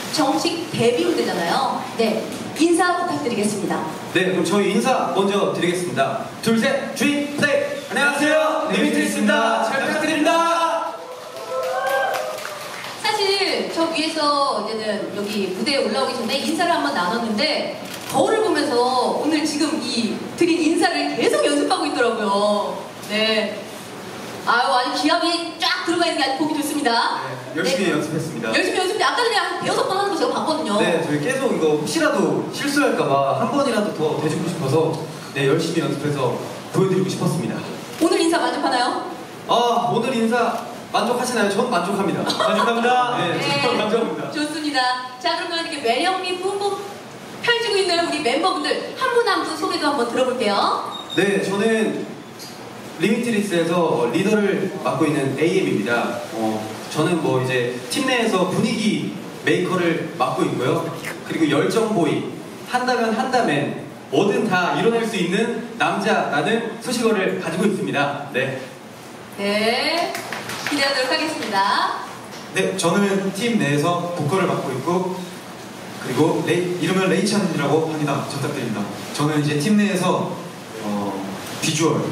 정식 데뷔 무대잖아요. 네, 인사 부탁드리겠습니다. 네, 그럼 저희 인사 먼저 드리겠습니다. 둘, 셋, 주인, 플레이! 안녕하세요, 리미트리스입니다. 잘 부탁드립니다. 사실 저 위에서 이제는 여기 무대에 올라오기 전에 인사를 한번 나눴는데 거울을 보면서 오늘 지금 이 드린 인사를 계속 연습하고 있더라고요. 네. 아주 기합이 쫙 들어가 있는 게 아주 보기 좋습니다. 네, 열심히 연습했습니다. 열심히 연습했는데 아까 전에 한 대여섯 번 하는 거 제가 봤거든요. 네, 저희 계속 이거 혹시라도 실수할까봐 한 번이라도 더 대주고 싶어서 네, 열심히 연습해서 보여드리고 싶었습니다. 오늘 인사 만족하나요? 오늘 인사 만족하시나요? 전 만족합니다. 만족합니다. 네, 전 만족합니다. 좋습니다. 자, 그러면 이렇게 매력미 뿜뿜 펼치고 있는 우리 멤버분들 한 분 한 분 소개도 한번 들어볼게요. 네, 저는 리미트리스에서 리더를 맡고 있는 AM입니다. 저는 뭐 이제 팀 내에서 분위기 메이커를 맡고 있고요. 그리고 열정보이, 한다면 한다면 뭐든 다 이뤄낼 수 있는 남자라는 소식어를 가지고 있습니다. 네. 네, 기대하도록 하겠습니다. 네, 저는 팀 내에서 보컬을 맡고 있고 그리고 이름은 레이찬이라고 합니다. 부탁드립니다. 저는 이제 팀 내에서 비주얼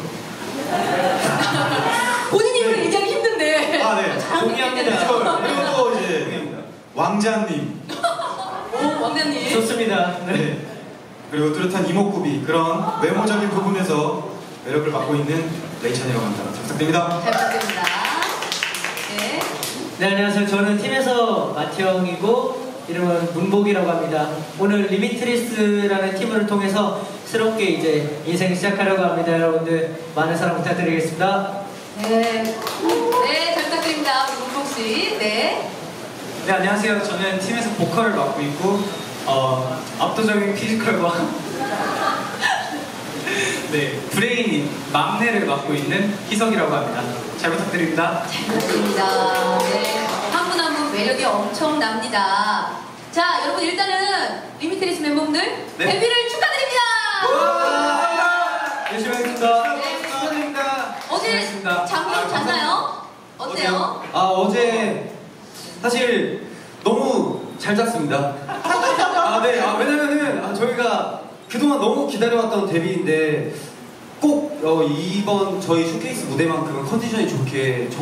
본인 이름을 얘기하기 힘든데. 네, 동의합니다. 그리고 또 이제 왕자님. 오, 왕자님. 좋습니다. 네. 그리고 뚜렷한 이목구비 그런 외모적인 부분에서 매력을 맡고 있는 레이찬이라고 합니다. 잘 부탁드립니다. 잘 부탁드립니다. 네. 네, 안녕하세요. 저는 팀에서 마티형이고 이름은 문복이라고 합니다. 오늘 리미트리스라는 팀을 통해서 새롭게 이제 인생 시작하려고 합니다. 여러분들 많은 사랑 부탁드리겠습니다. 네. 네, 잘 부탁드립니다. 우리 문복 씨. 네. 네, 안녕하세요. 저는 팀에서 보컬을 맡고 있고 압도적인 피지컬과 네, 브레인인 막내를 맡고 있는 희석이라고 합니다. 잘 부탁드립니다. 잘 부탁드립니다. 네. 한 분 한 분 매력이 엄청납니다. 자, 여러분 일단은 리미트리스 멤버분들 네. 데뷔를 축하드립니다. 열심히 하겠습니다. 네. 축하드립니다. 어제 잠깐 잤나요? 어때요? 어제 사실 너무 잘 잤습니다. 네. 왜냐면은 저희가 그동안 너무 기다려왔던 데뷔인데 꼭 이번 저희 쇼케이스 무대만큼은 컨디션이 좋게